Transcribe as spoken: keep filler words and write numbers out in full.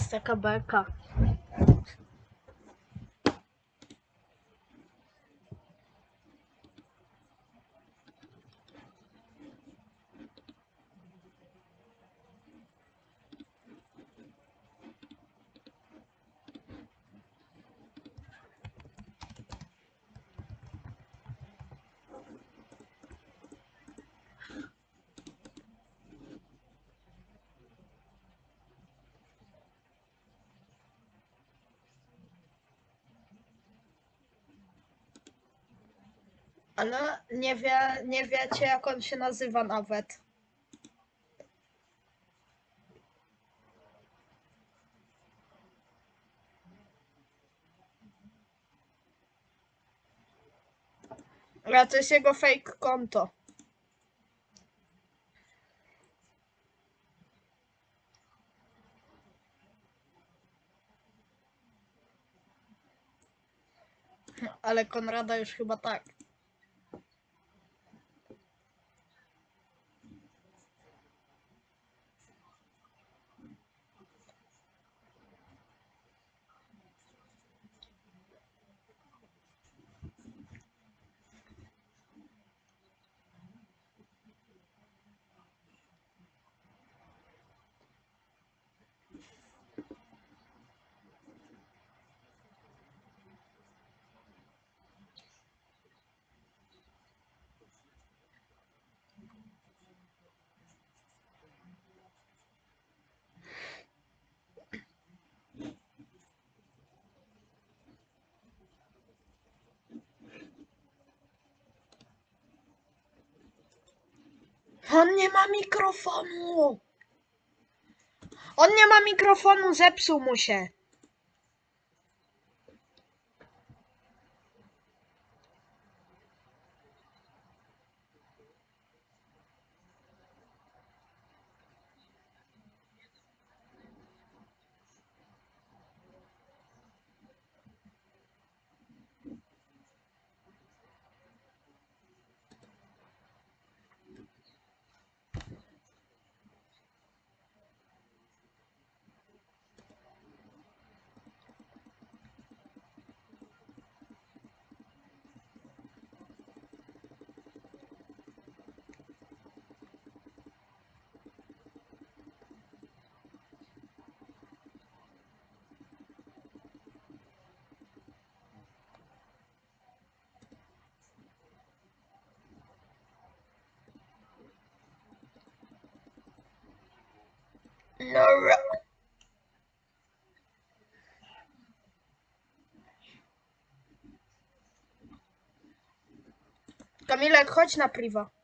jest taka beka. Ale nie wie, nie wiecie, jak on się nazywa nawet. Ale to jest jego fake konto. Ale Konrada już chyba tak. On nie ma mikrofonu! On nie ma mikrofonu, zepsuł mu się. No. Kamilek, chodź na priwa.